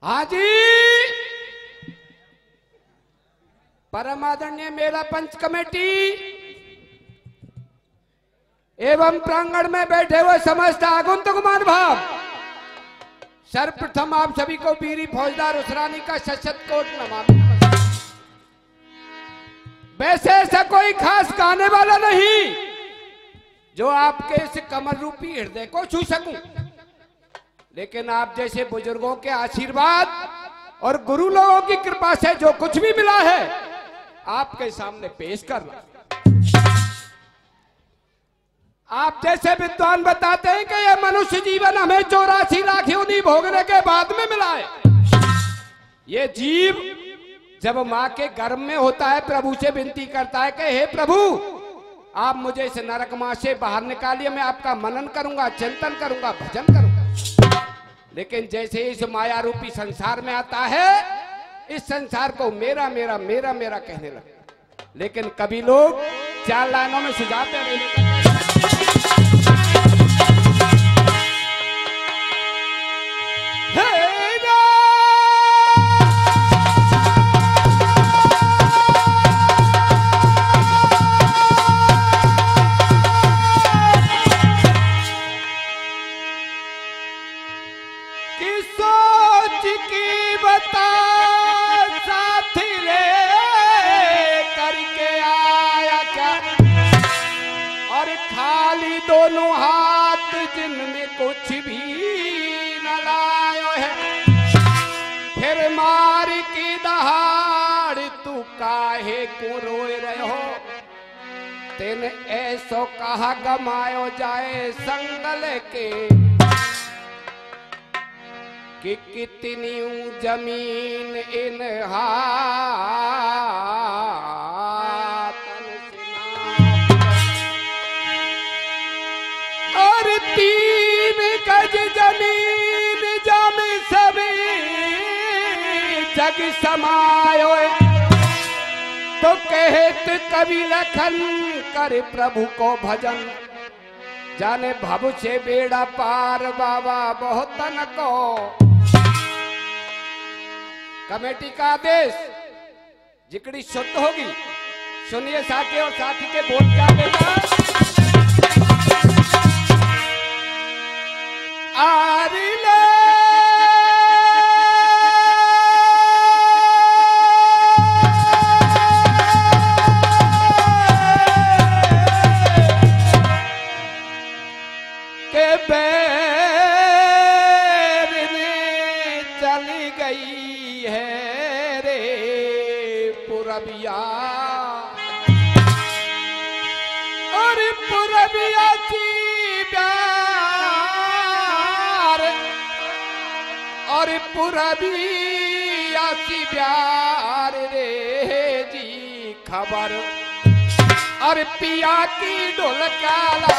हाँ जी, परम आदरणीय मेला पंच कमेटी एवं प्रांगण में बैठे हुए समस्त आगंतुक महानुभाव, सर्वप्रथम आप सभी को वीरी फौजदार उसरानी का सशत कोट नमामि। वैसे ऐसा कोई खास गाने वाला नहीं जो आपके इस कमल रूपी हृदय को छू सकूं, लेकिन आप जैसे बुजुर्गों के आशीर्वाद और गुरु लोगों की कृपा से जो कुछ भी मिला है आपके सामने पेश कर रहा। आप जैसे विद्वान बताते हैं कि यह मनुष्य जीवन हमें 84 लाख योनि भोगने के बाद में मिला है। ये जीव जब मां के गर्भ में होता है प्रभु से विनती करता है कि हे प्रभु आप मुझे इस नरक मां से बाहर निकालिए, मैं आपका मनन करूंगा, चिंतन करूंगा, भजन करूंगा। लेकिन जैसे इस माया रूपी संसार में आता है, इस संसार को मेरा मेरा मेरा मेरा कहने लगता। लेकिन कभी लोग 4 लाइनों में सुझाते हैं, दोनों हाथ जिनमें कुछ भी न लायो है, फिर मार की दहाड़ तू काहे को रोए रहो, तेन ऐसो कहा गमायो जाए संगल के, कि कितनी जमीन इन और 3 गज जमीन जमी सभी जग समायो, तो कहत कवि लखन कर प्रभु को भजन, जाने भव से बेड़ा पार बाबा बहुतन को। कमेटी का आदेश जिकड़ी शुद्ध होगी, सुनिए साथी और साथी के बोल क्या देगा। आरिले के बैर में चली गई है रे पुरबिया, और पुरबिया की और पुरबिया की प्यार रे जी खबर, और पिया की ढोलकाला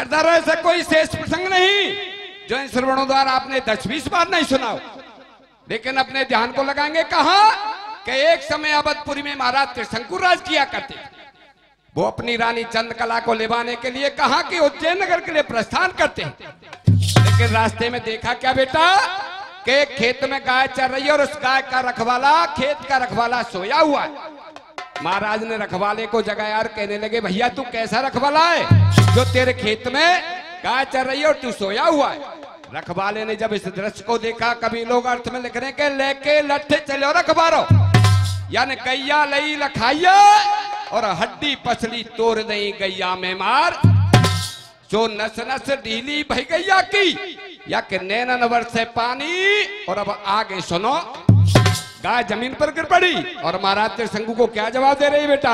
सरदार ऐसा कोई शेष प्रसंग नहीं जो इन श्रवणों द्वारा आपने 10-20 बार नहीं सुना हो। लेकिन अपने ध्यान को लगाएंगे। कहा कि एक समय अवधपुरी में महाराज त्रिशंकुर राज किया करते। वो अपनी रानी चंद्रकला को लेवाने के लिए कहा कि उज्जैन नगर के लिए प्रस्थान करते हैं। लेकिन रास्ते में देखा क्या बेटा कि एक खेत में गाय चल रही है और उस गाय का रखवाला, खेत का रखवाला सोया हुआ है। महाराज ने रखवाले को जगाया और कहने लगे, भैया तू कैसा रखवाला है जो तेरे खेत में गाय चल रही है और तू सोया हुआ है। रखवाले ने जब इस दृश्य को देखा, कभी लोग अर्थ में लिख रहे के लेके लट्ठे चलो रखबारो, यानी गैया लई लखाइया और हड्डी पसली तोड़ दई गैया में मार, जो नस नस ढीली भई गैया की या कि नैनन वर्षे पानी। और अब आगे सुनो। गाय जमीन पर गिर पड़ी और महाराज त्रिशंकु को क्या जवाब दे रही बेटा?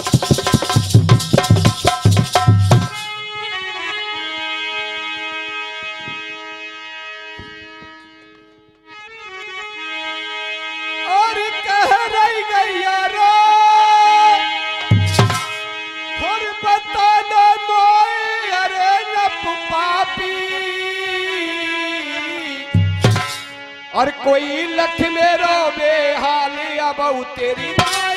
और कह रही गैया रो और बता दो मोए अरे नप पापी, और कोई लख मेरो बेहाल अब तेरी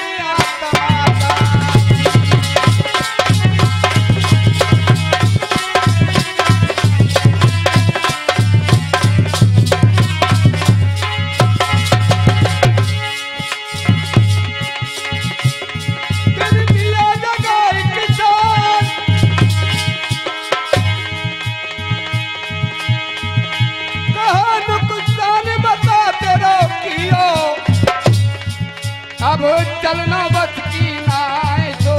अब चलना बस की नाय तो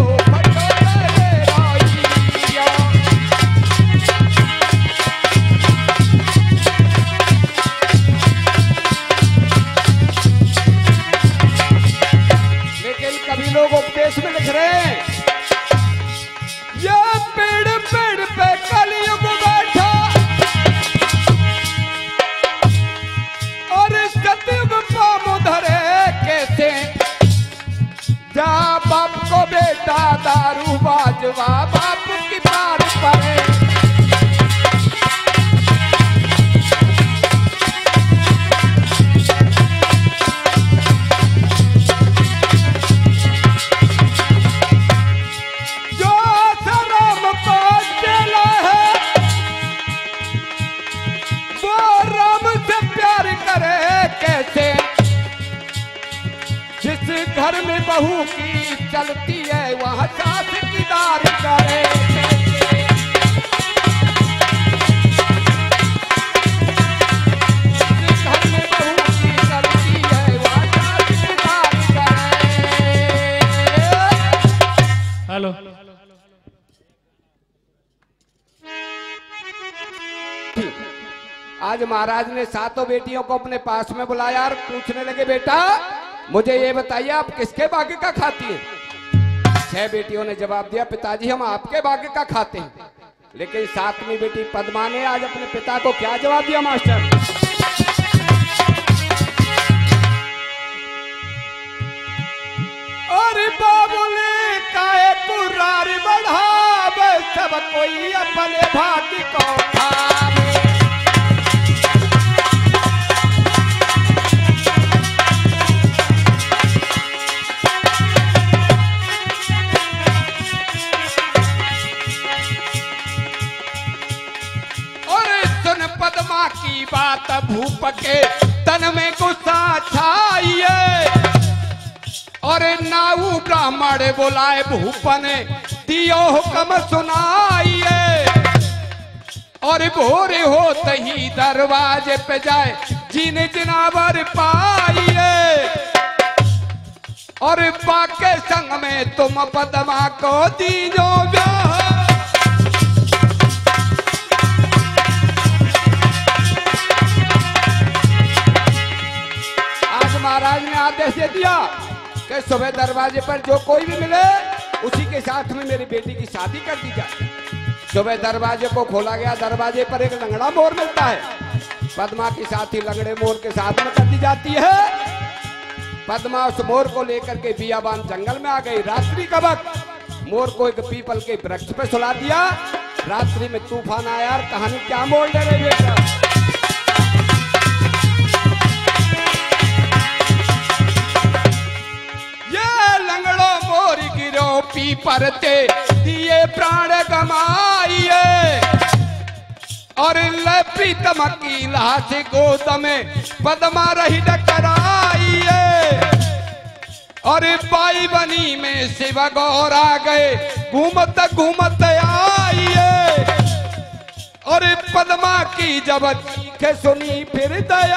लेकिन कभी लोग उपदेश में लिख रहे हैं, ये पेड़ पेड़ पे कलयुग बैठा और सतयुग पाम धरे कैसे, जा बाप को बेटा दारू बाजवा बाप की पार पड़े। जो शर्म को चला है वो राम से प्यार करे कैसे, जिस घर में बहू की चलती है वहाँ सास की दार करे। जिस घर में बहू की चलती है वहाँ सास की दार करे। हेलो आज महाराज ने सातों बेटियों को अपने पास में बुलाया और पूछने लगे, बेटा मुझे ये बताइए आप किसके भाग्य का खाती हैं? 6 बेटियों ने जवाब दिया, पिताजी हम आपके भाग्य का खाते हैं। लेकिन 7वीं बेटी पद्मा ने आज अपने पिता को क्या जवाब दिया मास्टर? और बाबुले काहे कुर्रार बढ़ावे, सब कोई अपने भाग्य को खावे। पद्मा की बात भूप के तन में गुस्सा छाइए और नाऊ ब्राह्मण बोलाए भूपन दियो हुक्म सुनाइए, और भोर होते ही दरवाजे पे जाए जिन जनावर पाइए, और बाके संग में तुम पद्मा को दीजो ब्याह। महाराज ने आदेश दे दिया कि सुबह दरवाजे पर जो कोई भी मिले उसी के साथ में मेरी बेटी की शादी कर दी जाए। सुबह दरवाजे को खोला गया, दरवाजे पर एक लंगड़ा मोर मिलता है। पद्मा की साथी लंगड़े मोर के साथ में कर दी जाती है। पद्मा उस मोर को लेकर के बियाबान जंगल में आ गई। रात्रि का वक्त मोर को एक पीपल के वृक्ष पे सुला दिया रात्रि में तूफान आया यार, कहानी क्या मोड़ ले रही बेटा। ये लंगड़ो मोरी गिरो पी परते दिए प्राण गमाइए, और प्रीतम की लाश गोद में पद्मा रही डकराइए, और बाई बनी में शिव गौर आ गए घूमत घूमत आइए, और पद्मा की जब चीखे सुनी फिर दया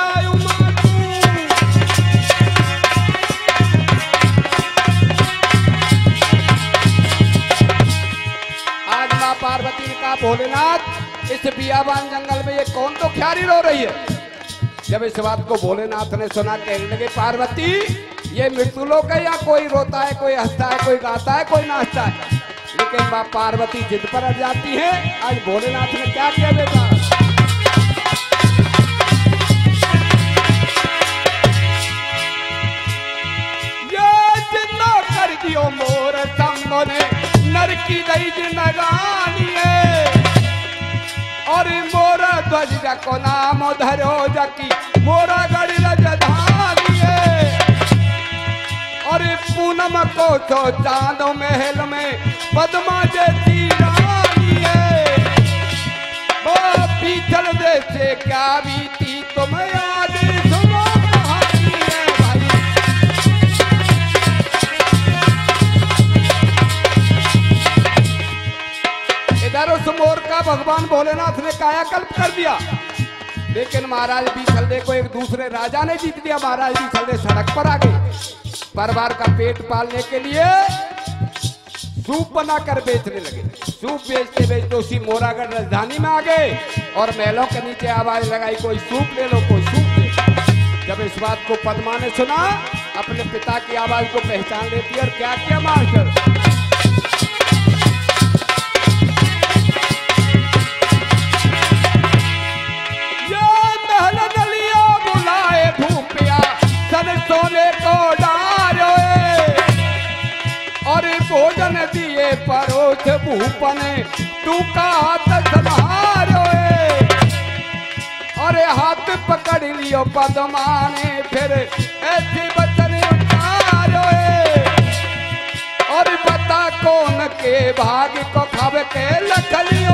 आज माँ पार्वती ने कहा भोलेनाथ इस बियाबान जंगल में ये कौन तो ख्यारी रो रही है। जब इस बात को भोलेनाथ ने सुना कहने लगे पार्वती ये मृत्युलोक है, या कोई रोता है, कोई हंसता है, कोई गाता है, कोई नाचता है। लेकिन माँ पार्वती जिद पर अड़ जाती है। आज भोलेनाथ ने क्या किया बेटा, ये जिन्नो कर दियो मोर संगो ने नर की गई जिंदगानी है, और मोरा ध्वज को नाम धरो जकी मोरा गढ़ रजधानी है, और पूनम को तो चांदो महल में पद्मा जैसी रानी है, वो पीछल जैसे क्या बीती तुम याद सुनो कहानी है भाई। इधर उस मोर का भगवान भोलेनाथ ने कायाकल्प कर दिया, लेकिन महाराज बीसलदे को एक दूसरे राजा ने जीत दिया। महाराज बीसलदे सड़क पर आ गए, परिवार का पेट पालने के लिए सूप बनाकर बेचने लगे। सूप बेचते बेचते उसी मोरागढ़ राजधानी में आ गए, और महलों के नीचे आवाज लगाई कोई सूप ले लो, कोई सूप ले लो। जब इस बात को पद्मा ने सुना, अपने पिता की आवाज को पहचान लेती और क्या किया मास्टर, सोने को डारो और भोजन दिए परोठ भूपन तू का हाथ संभारो, और हाथ पकड़ लियो पद्मा ने फिर ऐसे बचन उतारो, और बता कौन के भाग को खब के लखली